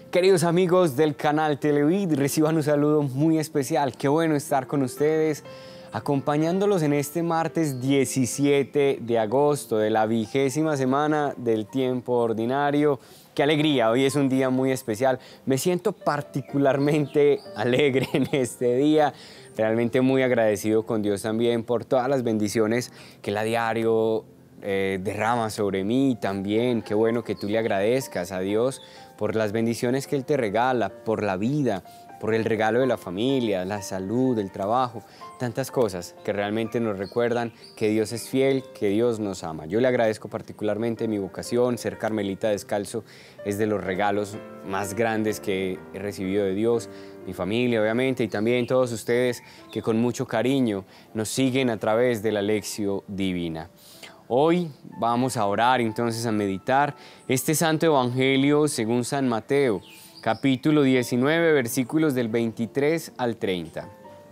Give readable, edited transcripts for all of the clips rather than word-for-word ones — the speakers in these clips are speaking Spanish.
Queridos amigos del canal Televid, reciban un saludo muy especial. Qué bueno estar con ustedes, acompañándolos en este martes 17 de agosto de la 20ª semana del tiempo ordinario. ¡Qué alegría! Hoy es un día muy especial. Me siento particularmente alegre en este día, realmente muy agradecido con Dios también por todas las bendiciones que Él a diario derrama sobre mí también. Qué bueno que tú le agradezcas a Dios por las bendiciones que Él te regala, por la vida, por el regalo de la familia, la salud, el trabajo, tantas cosas que realmente nos recuerdan que Dios es fiel, que Dios nos ama. Yo le agradezco particularmente mi vocación, ser carmelita descalzo es de los regalos más grandes que he recibido de Dios, mi familia obviamente, y también todos ustedes que con mucho cariño nos siguen a través de la Lección Divina. Hoy vamos a orar, entonces a meditar este Santo Evangelio según San Mateo, capítulo 19, versículos del 23 al 30.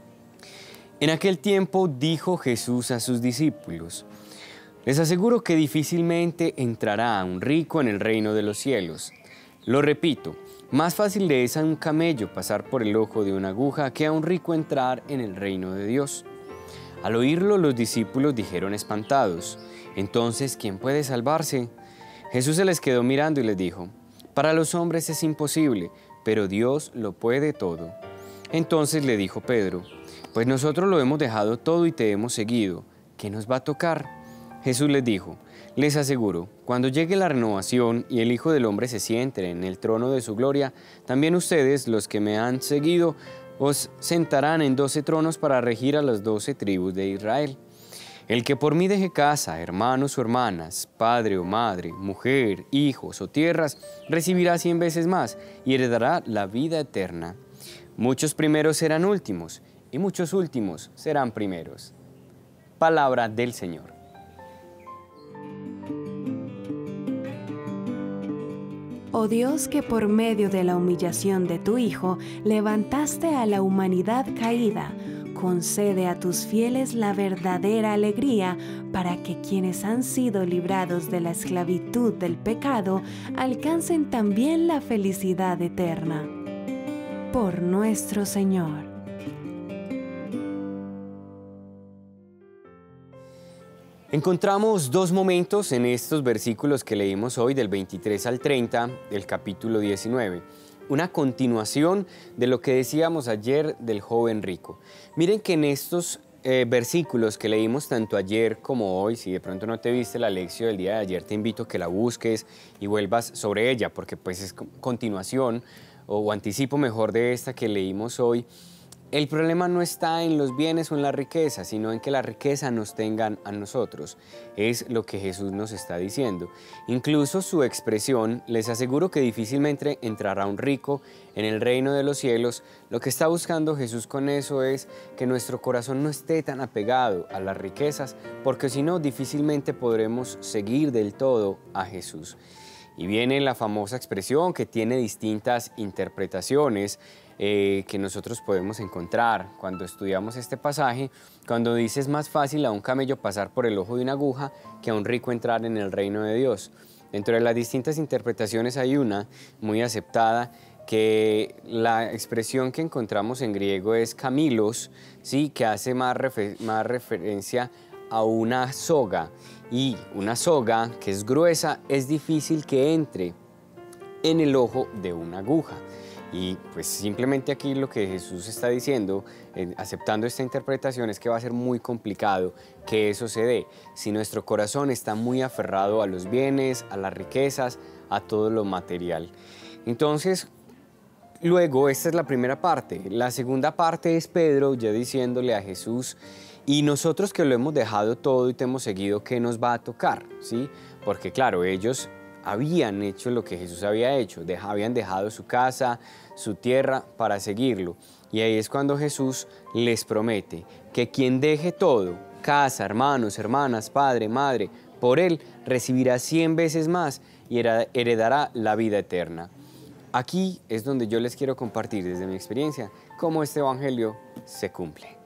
En aquel tiempo dijo Jesús a sus discípulos: les aseguro que difícilmente entrará un rico en el reino de los cielos. Lo repito, más fácil le es a un camello pasar por el ojo de una aguja que a un rico entrar en el reino de Dios. Al oírlo, los discípulos dijeron espantados: entonces, ¿quién puede salvarse? Jesús se les quedó mirando y les dijo: para los hombres es imposible, pero Dios lo puede todo. Entonces le dijo Pedro: pues nosotros lo hemos dejado todo y te hemos seguido. ¿Qué nos va a tocar? Jesús les dijo: les aseguro, cuando llegue la renovación y el Hijo del Hombre se siente en el trono de su gloria, también ustedes, los que me han seguido, os sentarán en 12 tronos para regir a las 12 tribus de Israel. El que por mí deje casa, hermanos o hermanas, padre o madre, mujer, hijos o tierras, recibirá 100 veces más y heredará la vida eterna. Muchos primeros serán últimos y muchos últimos serán primeros. Palabra del Señor. Oh Dios, que por medio de la humillación de tu Hijo levantaste a la humanidad caída, concede a tus fieles la verdadera alegría para que quienes han sido librados de la esclavitud del pecado alcancen también la felicidad eterna. Por nuestro Señor. Encontramos dos momentos en estos versículos que leímos hoy del 23 al 30 del capítulo 19. Una continuación de lo que decíamos ayer del joven rico. Miren que en estos versículos que leímos tanto ayer como hoy, si de pronto no te viste la lección del día de ayer, te invito a que la busques y vuelvas sobre ella, porque pues es continuación o anticipo mejor de esta que leímos hoy. El problema no está en los bienes o en la riqueza, sino en que la riqueza nos tengan a nosotros. Es lo que Jesús nos está diciendo. Incluso su expresión: les aseguro que difícilmente entrará un rico en el reino de los cielos. Lo que está buscando Jesús con eso es que nuestro corazón no esté tan apegado a las riquezas, porque si no, difícilmente podremos seguir del todo a Jesús. Y viene la famosa expresión que tiene distintas interpretaciones, que nosotros podemos encontrar cuando estudiamos este pasaje, cuando dice: es más fácil a un camello pasar por el ojo de una aguja que a un rico entrar en el reino de Dios. Dentro de las distintas interpretaciones hay una muy aceptada, que la expresión que encontramos en griego es kamilos, ¿sí? Que hace más referencia a una soga, y una soga que es gruesa es difícil que entre en el ojo de una aguja. Y pues simplemente aquí lo que Jesús está diciendo, aceptando esta interpretación, es que va a ser muy complicado que eso se dé si nuestro corazón está muy aferrado a los bienes, a las riquezas, a todo lo material. Entonces, luego, esta es la primera parte. La segunda parte es Pedro ya diciéndole a Jesús: y nosotros que lo hemos dejado todo y te hemos seguido, ¿qué nos va a tocar? ¿Sí? Porque claro, ellos habían hecho lo que Jesús había hecho, habían dejado su casa, su tierra para seguirlo. Y ahí es cuando Jesús les promete que quien deje todo, casa, hermanos, hermanas, padre, madre, por Él recibirá 100 veces más y heredará la vida eterna. Aquí es donde yo les quiero compartir desde mi experiencia cómo este evangelio se cumple.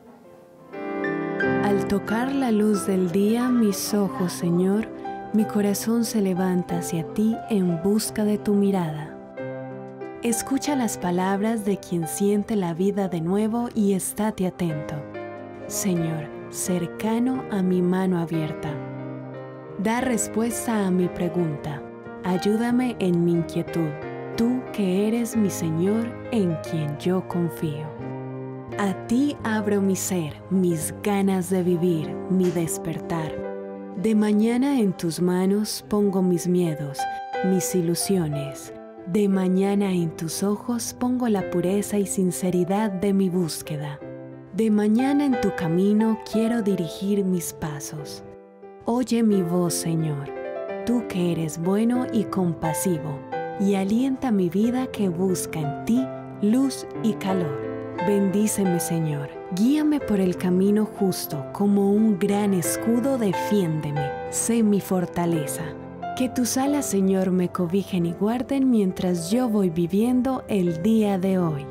Al tocar la luz del día, mis ojos, Señor, mi corazón se levanta hacia ti en busca de tu mirada. Escucha las palabras de quien siente la vida de nuevo y estate atento. Señor, cercano a mi mano abierta. Da respuesta a mi pregunta. Ayúdame en mi inquietud. Tú que eres mi Señor, en quien yo confío. A ti abro mi ser, mis ganas de vivir, mi despertar. De mañana en tus manos pongo mis miedos, mis ilusiones. De mañana en tus ojos pongo la pureza y sinceridad de mi búsqueda. De mañana en tu camino quiero dirigir mis pasos. Oye mi voz, Señor, tú que eres bueno y compasivo, y alienta mi vida que busca en ti luz y calor. Bendíceme, Señor, guíame por el camino justo, como un gran escudo defiéndeme, sé mi fortaleza. Que tus alas, Señor, me cobijen y guarden mientras yo voy viviendo el día de hoy.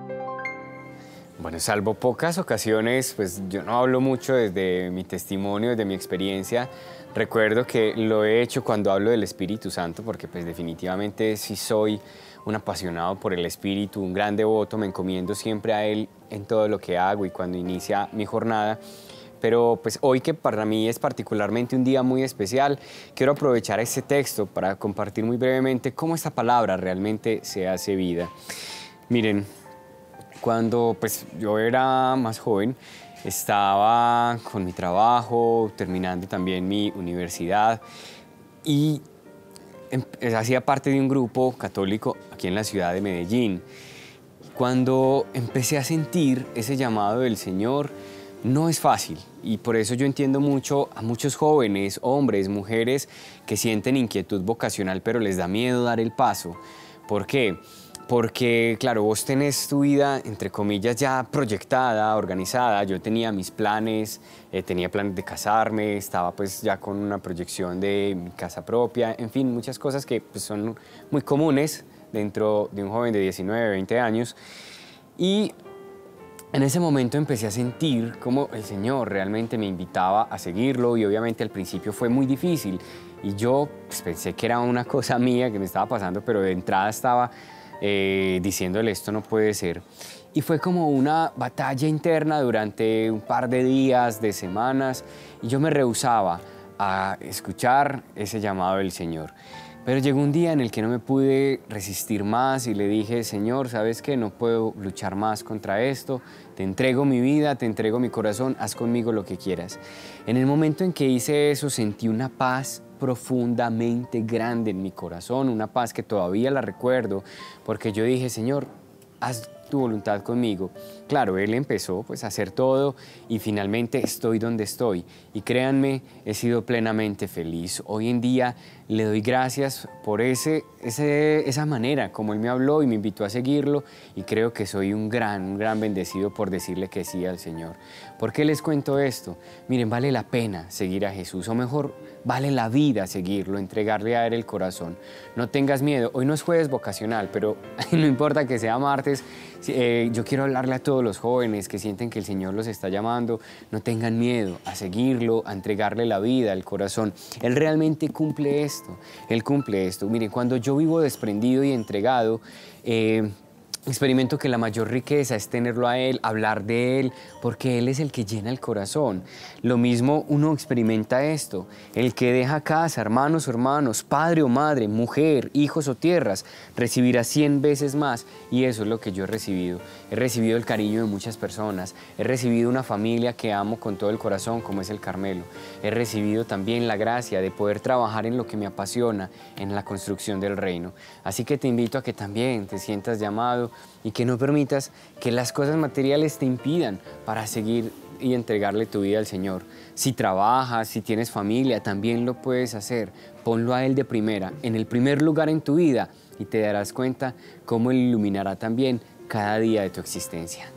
Bueno, salvo pocas ocasiones, pues yo no hablo mucho desde mi testimonio, desde mi experiencia. Recuerdo que lo he hecho cuando hablo del Espíritu Santo, porque pues definitivamente sí soy un apasionado por el Espíritu, un gran devoto, me encomiendo siempre a Él en todo lo que hago y cuando inicia mi jornada. Pero pues hoy, que para mí es particularmente un día muy especial, quiero aprovechar este texto para compartir muy brevemente cómo esta palabra realmente se hace vida. Miren, cuando pues yo era más joven, estaba con mi trabajo, terminando también mi universidad y hacía parte de un grupo católico aquí en la ciudad de Medellín. Cuando empecé a sentir ese llamado del Señor, no es fácil, y por eso yo entiendo mucho a muchos jóvenes, hombres, mujeres que sienten inquietud vocacional pero les da miedo dar el paso. ¿Por qué? Porque, claro, vos tenés tu vida, entre comillas, ya proyectada, organizada. Yo tenía mis planes, tenía planes de casarme, estaba pues ya con una proyección de mi casa propia, en fin, muchas cosas que pues, son muy comunes dentro de un joven de 19, 20 años. Y en ese momento empecé a sentir cómo el Señor realmente me invitaba a seguirlo, y obviamente al principio fue muy difícil. Y yo pues, pensé que era una cosa mía que me estaba pasando, pero de entrada estaba diciéndole esto no puede ser. Y fue como una batalla interna durante un par de días, de semanas, y yo me rehusaba a escuchar ese llamado del Señor. Pero llegó un día en el que no me pude resistir más y le dije, Señor, ¿sabes qué? No puedo luchar más contra esto, te entrego mi vida, te entrego mi corazón, haz conmigo lo que quieras. En el momento en que hice eso sentí una paz profundamente grande en mi corazón, una paz que todavía la recuerdo, porque yo dije, Señor, haz tu voluntad conmigo. Claro, Él empezó pues, a hacer todo y finalmente estoy donde estoy. Y créanme, he sido plenamente feliz. Hoy en día le doy gracias por esa manera como Él me habló y me invitó a seguirlo, y creo que soy un gran bendecido por decirle que sí al Señor. ¿Por qué les cuento esto? Miren, vale la pena seguir a Jesús, o mejor, vale la vida seguirlo, entregarle a Él el corazón. No tengas miedo. Hoy no es jueves vocacional, pero no importa que sea martes, yo quiero hablarle a todos los jóvenes que sienten que el Señor los está llamando. No tengan miedo a seguirlo, a entregarle la vida, el corazón. Él realmente cumple esto, Él cumple esto. Miren, cuando yo vivo desprendido y entregado, experimento que la mayor riqueza es tenerlo a Él, hablar de Él, porque Él es el que llena el corazón. Lo mismo uno experimenta esto, el que deja casa, hermanos o hermanos, padre o madre, mujer, hijos o tierras, recibirá 100 veces más, y eso es lo que yo he recibido. He recibido el cariño de muchas personas, he recibido una familia que amo con todo el corazón, como es el Carmelo. He recibido también la gracia de poder trabajar en lo que me apasiona, en la construcción del reino. Así que te invito a que también te sientas llamado y que no permitas que las cosas materiales te impidan para seguir y entregarle tu vida al Señor. Si trabajas, si tienes familia, también lo puedes hacer. Ponlo a Él de primera, en el primer lugar en tu vida, y te darás cuenta cómo Él iluminará también cada día de tu existencia.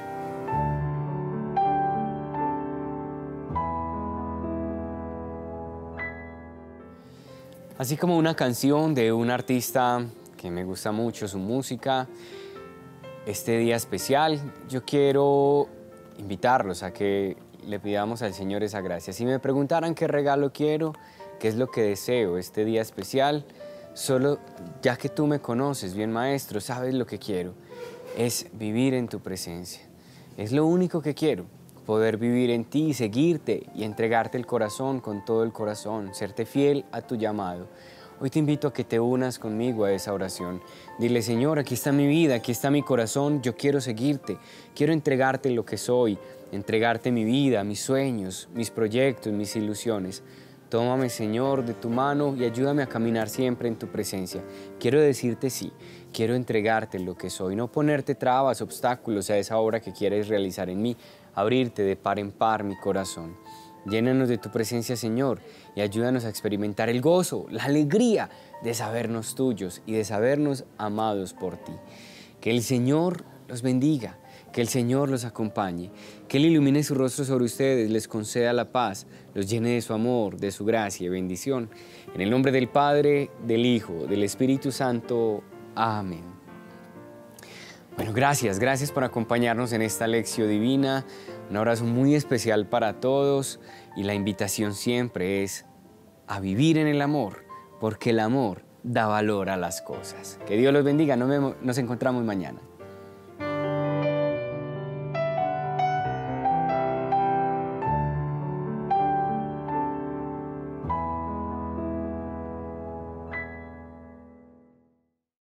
Así como una canción de un artista que me gusta mucho su música, este día especial, yo quiero invitarlos a que le pidamos al Señor esa gracia. Si me preguntaran qué regalo quiero, qué es lo que deseo este día especial, Solo ya que tú me conoces bien, Maestro, sabes lo que quiero, es vivir en tu presencia. Es lo único que quiero, poder vivir en ti, seguirte y entregarte el corazón con todo el corazón, serte fiel a tu llamado. Hoy te invito a que te unas conmigo a esa oración. Dile, Señor, aquí está mi vida, aquí está mi corazón, yo quiero seguirte, quiero entregarte lo que soy, entregarte mi vida, mis sueños, mis proyectos, mis ilusiones. Tómame, Señor, de tu mano y ayúdame a caminar siempre en tu presencia. Quiero decirte sí, quiero entregarte lo que soy, no ponerte trabas, obstáculos a esa obra que quieres realizar en mí, abrirte de par en par mi corazón. Llénanos de tu presencia, Señor, y ayúdanos a experimentar el gozo, la alegría de sabernos tuyos y de sabernos amados por ti. Que el Señor los bendiga, que el Señor los acompañe, que Él ilumine su rostro sobre ustedes, les conceda la paz, los llene de su amor, de su gracia y bendición. En el nombre del Padre, del Hijo, del Espíritu Santo. Amén. Bueno, gracias por acompañarnos en esta lección divina. Un abrazo muy especial para todos y la invitación siempre es a vivir en el amor, porque el amor da valor a las cosas. Que Dios los bendiga, nos encontramos mañana.